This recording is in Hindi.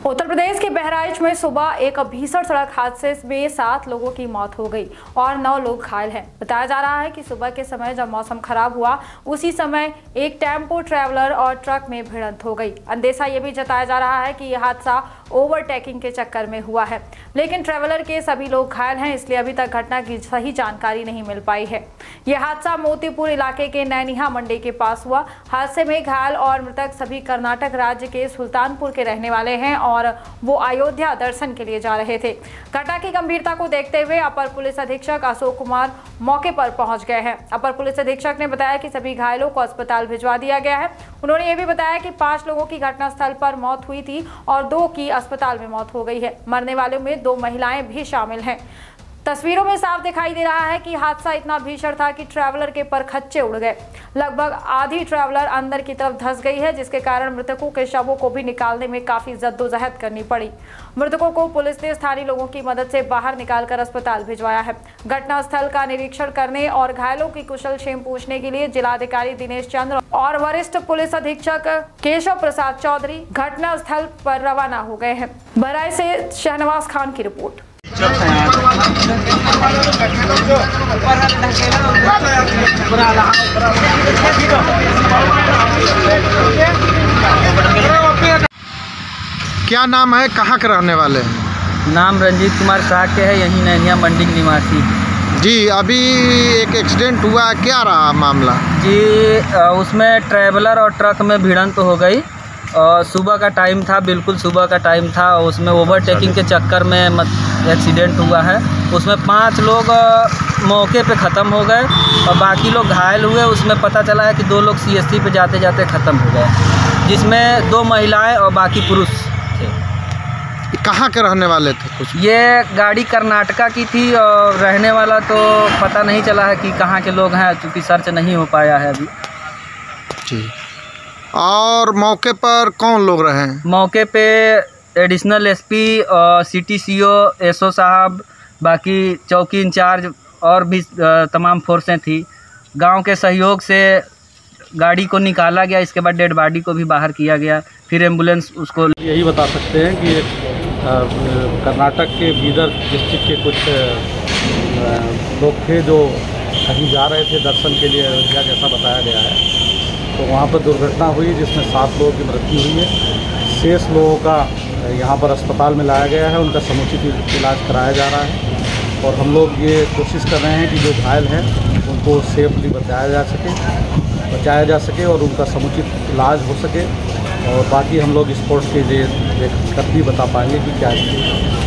उत्तर प्रदेश के बहराइच में सुबह एक भीषण सड़क हादसे में 7 लोगों की मौत हो गई और 9 लोग घायल हैं। बताया जा रहा है कि सुबह के समय जब मौसम खराब हुआ उसी समय एक टेम्पो ट्रैवलर और ट्रक में भिड़ंत हो गई। अंदेशा ये भी जताया जा रहा है कि यह हादसा ओवरटेकिंग के चक्कर में हुआ है, लेकिन ट्रैवलर के सभी लोग घायल हैं, इसलिए अभी तक घटना की सही जानकारी नहीं मिल पाई है। यह हादसा मोतीपुर इलाके के नैनिहा मंडी के पास हुआ। हादसे में घायल और मृतक सभी कर्नाटक राज्य के सुल्तानपुर के रहने वाले हैं और वो अयोध्या दर्शन के लिए जा रहे थे। घटना की गंभीरता को देखते हुए अपर पुलिस अधीक्षक अशोक कुमार मौके पर पहुंच गए हैं। अपर पुलिस अधीक्षक ने बताया कि सभी घायलों को अस्पताल भिजवा दिया गया है। उन्होंने ये भी बताया कि 5 लोगों की घटनास्थल पर मौत हुई थी और 2 की अस्पताल में मौत हो गई है। मरने वालों में 2 महिलाएं भी शामिल हैं। तस्वीरों में साफ दिखाई दे रहा है कि हादसा इतना भीषण था कि ट्रैवलर के परखच्चे उड़ गए। लगभग आधी ट्रैवलर अंदर की तरफ धंस गई है, जिसके कारण मृतकों के शवों को भी निकालने में काफी जद्दोजहद करनी पड़ी। मृतकों को पुलिस ने स्थानीय लोगों की मदद से बाहर निकालकर अस्पताल भिजवाया है। घटनास्थल का निरीक्षण करने और घायलों की कुशल क्षेम पूछने के लिए जिलाधिकारी दिनेश चंद्र और वरिष्ठ पुलिस अधीक्षक केशव प्रसाद चौधरी घटनास्थल पर रवाना हो गए हैं। बहराइच से शहनवाज खान की रिपोर्ट। क्या नाम है, कहाँ के रहने वाले हैं? नाम रंजीत कुमार शाह के है, यहीं नैनिया मंडी के निवासी। जी, अभी एक एक्सीडेंट हुआ, क्या रहा मामला? जी, उसमें ट्रैवलर और ट्रक में भिड़ंत हो गई। सुबह का टाइम था, बिल्कुल सुबह का टाइम था। उसमें ओवरटेकिंग के चक्कर में एक्सीडेंट हुआ है। उसमें 5 लोग मौके पे ख़त्म हो गए और बाकी लोग घायल हुए। उसमें पता चला है कि 2 लोग CSC पे जाते जाते ख़त्म हो गए, जिसमें 2 महिलाएं और बाकी पुरुष थे। कहाँ के रहने वाले थे कुछ? ये गाड़ी कर्नाटका की थी और रहने वाला तो पता नहीं चला है कि कहाँ के लोग हैं, क्योंकि सर्च नहीं हो पाया है अभी। जी, और मौके पर कौन लोग रहे हैं? मौके पे एडिशनल SP और सिटी CO SO साहब, बाकी चौकी इंचार्ज और भी तमाम फोर्सें थी। गांव के सहयोग से गाड़ी को निकाला गया, इसके बाद डेड बॉडी को भी बाहर किया गया, फिर एम्बुलेंस उसको। यही बता सकते हैं कि कर्नाटक के बीदर डिस्ट्रिक्ट के कुछ लोग थे जो कहीं जा रहे थे दर्शन के लिए अयोध्या, जैसा बताया गया है। तो वहाँ पर दुर्घटना हुई जिसमें 7 लोगों की मृत्यु हुई है। शेष लोगों का यहाँ पर अस्पताल में लाया गया है, उनका समुचित इलाज कराया जा रहा है और हम लोग ये कोशिश कर रहे हैं कि जो घायल हैं उनको सेफली बचाया जा सके और उनका समुचित इलाज हो सके। और बाकी हम लोग स्पोर्ट्स के लिए देख कर भी बता पाएंगे कि क्या है।